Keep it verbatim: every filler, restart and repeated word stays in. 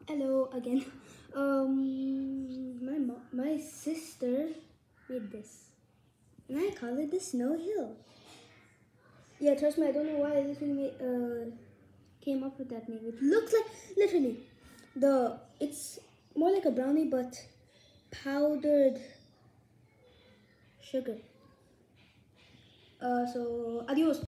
Hello again. Um, my mo my sister made this, and I call it the Snow Hill. Yeah, trust me, I don't know why I literally uh came up with that name. It looks like literally the it's more like a brownie but powdered sugar. Uh, so adios.